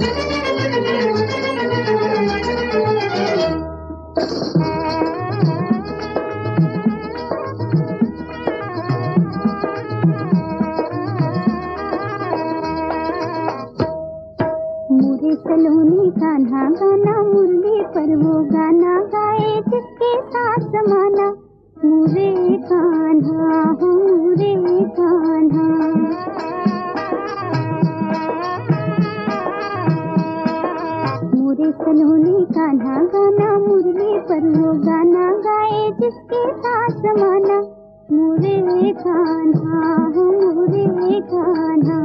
सलोनी कान्हा गाना मुरली पर वो गाना गाए जिसके साथ जमाना। मुरे कान्हा हो मुरे कान्हा, मुरे सलोनी कान्हा गाना मुरली पर वो गाना गाए जिसके साथ जमाना। मुरे कान्हा हो मुरे कान्हा।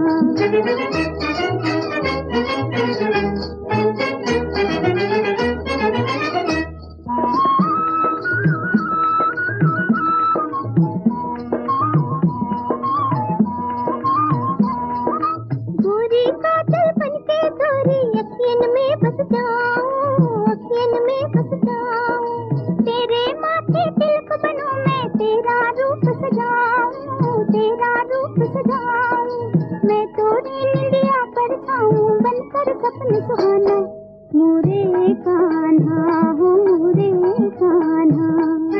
गोरी काजल बनके गोरी अखियन में बस जाऊं, अखियन में बस जाऊं। तेरे माथे तिलक बनूं मैं, तेरा रूप सजाऊं, तेरा रूप सजाऊं। मैं तोरी निंदिया पर छाऊं बनकर सपन सुहाना। मुरे कान्हा हो मुरे कान्हा।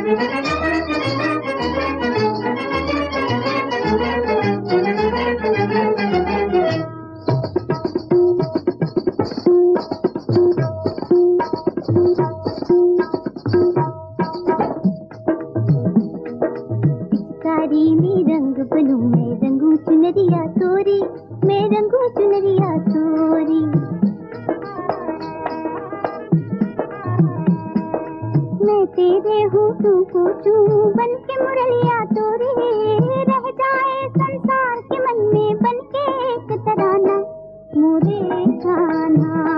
पिचकारी में रंग बनूं मैं, रंगू चुनरिया तोरी, मैं रंगू चुनरिया तोरी। मैं तेरे हूँ तू पूछूं बन के मुरलिया तोरी। रह जाए संसार के मन में बन के एक तराना। मुरे कान्हा